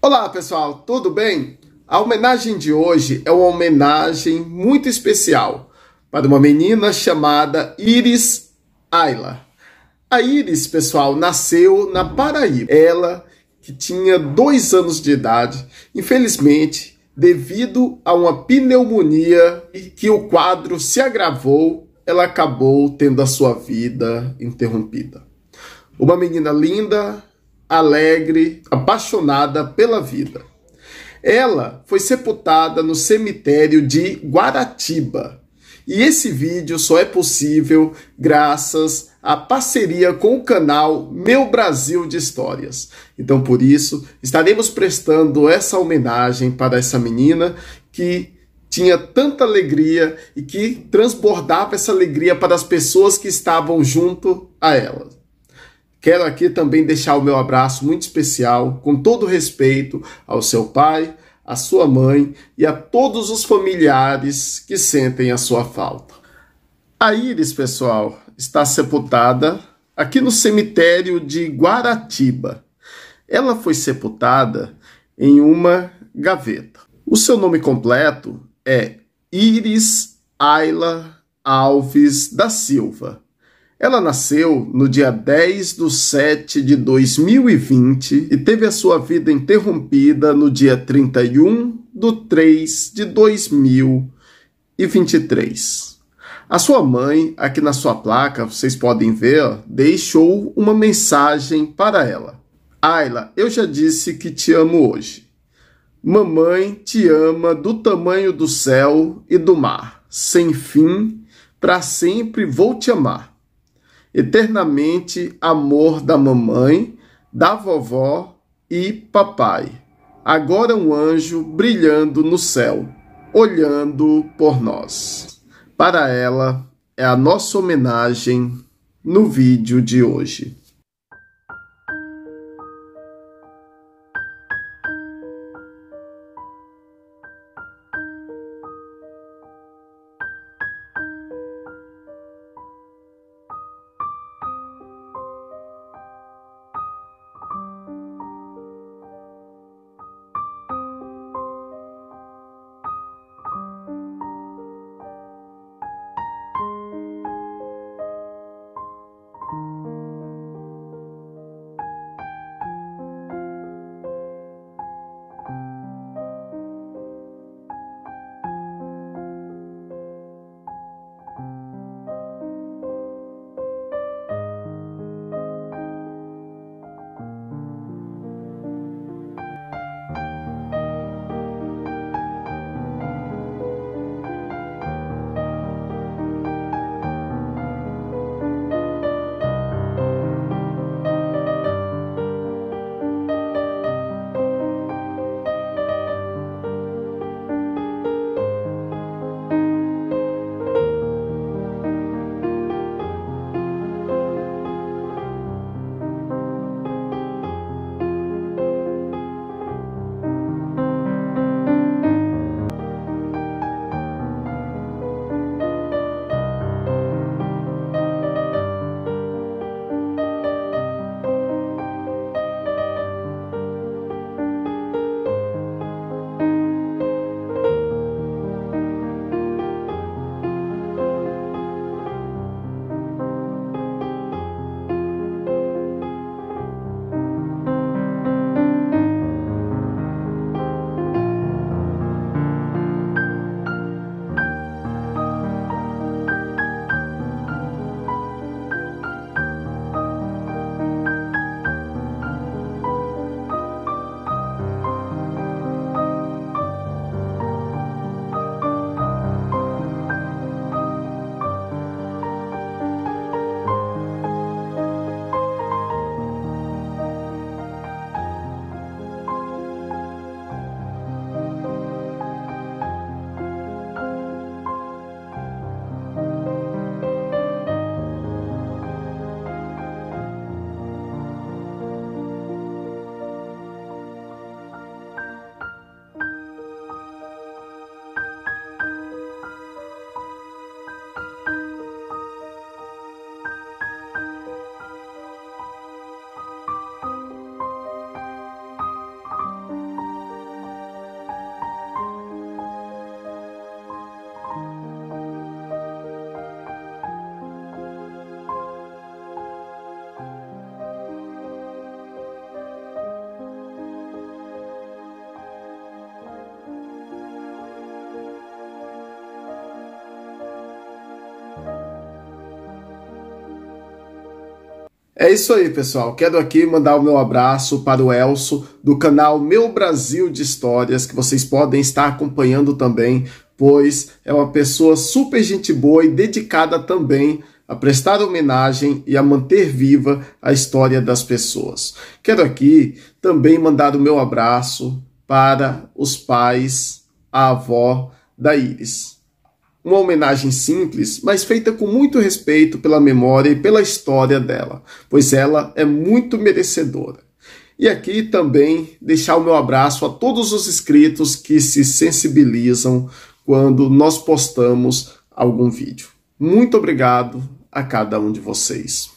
Olá pessoal, tudo bem? A homenagem de hoje é uma homenagem muito especial para uma menina chamada Iris Ayla. A Iris, pessoal, nasceu na Paraíba. Ela, que tinha 2 anos de idade, infelizmente, devido a uma pneumonia e que o quadro se agravou, ela acabou tendo a sua vida interrompida. Uma menina linda, alegre, apaixonada pela vida. Ela foi sepultada no cemitério de Guaratiba. E esse vídeo só é possível graças à parceria com o canal Meu Brasil de Histórias. Então, por isso, estaremos prestando essa homenagem para essa menina que tinha tanta alegria e que transbordava essa alegria para as pessoas que estavam junto a ela. Quero aqui também deixar o meu abraço muito especial, com todo respeito, ao seu pai, à sua mãe e a todos os familiares que sentem a sua falta. A Iris, pessoal, está sepultada aqui no cemitério de Guaratiba. Ela foi sepultada em uma gaveta. O seu nome completo é Iris Ayla Alves da Silva. Ela nasceu no dia 10/7/2020 e teve a sua vida interrompida no dia 31/3/2023. A sua mãe, aqui na sua placa, vocês podem ver, deixou uma mensagem para ela. Ayla, eu já disse que te amo hoje. Mamãe te ama do tamanho do céu e do mar. Sem fim, para sempre vou te amar. Eternamente amor da mamãe, da vovó e papai. Agora um anjo brilhando no céu, olhando por nós. Para ela é a nossa homenagem no vídeo de hoje. É isso aí, pessoal. Quero aqui mandar o meu abraço para o Elso, do canal Meu Brasil de Histórias, que vocês podem estar acompanhando também, pois é uma pessoa super gente boa e dedicada também a prestar homenagem e a manter viva a história das pessoas. Quero aqui também mandar o meu abraço para os pais, a avó da Iris. Uma homenagem simples, mas feita com muito respeito pela memória e pela história dela, pois ela é muito merecedora. E aqui também deixar o meu abraço a todos os inscritos que se sensibilizam quando nós postamos algum vídeo. Muito obrigado a cada um de vocês.